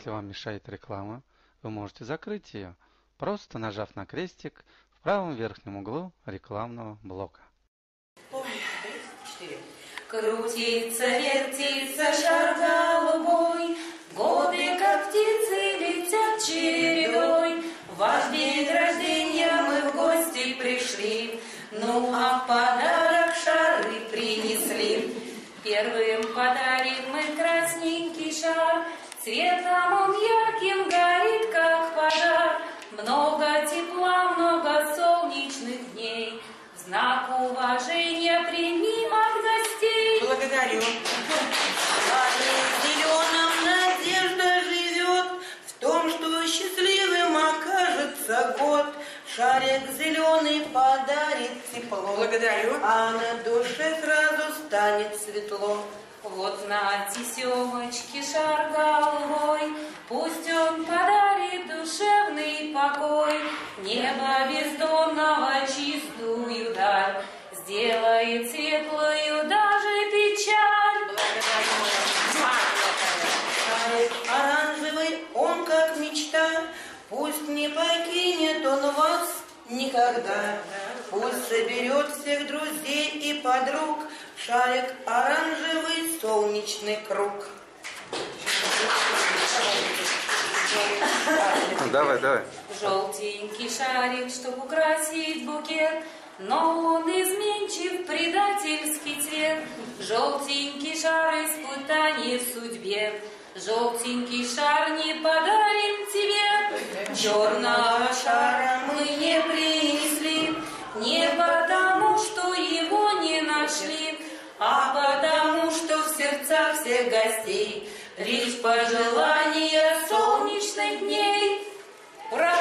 Если вам мешает реклама, вы можете закрыть ее, просто нажав на крестик в правом верхнем углу рекламного блока. Крутится, вертится шар голубой, годы, как птицы, летят чередой. В ваш день рождения мы в гости пришли, ну а в подарок шары принесли. Первым подарим мы красненький шар, цветом он ярким горит, как пожар. Много тепла, много солнечных дней, в знак уважения примем от гостей. Благодарю. В зеленом надежда живет, в том, что счастливым окажется год. Шарик зеленый подарит тепло. Благодарю. А на душе сразу станет светло. Вот знайте, Семочки, шар голубой, пусть он подарит душевный покой. Небо бездонного чистую даль сделает светлую даже печаль. Шарик оранжевый, он как мечта, пусть не покинет он вас никогда. Пусть соберет всех друзей и подруг, шарик оранжевый, солнечный круг. Давай. Желтенький шарик, чтоб украсить букет, но он изменчив, предательский цвет. Желтенький шар испытаний в судьбе, желтенький шар не подарим тебе. Черного шара мы не принесли, не потому, что его не нашли, а потому, что в сердцах всех гостей лишь пожелания солнечных дней. Ура!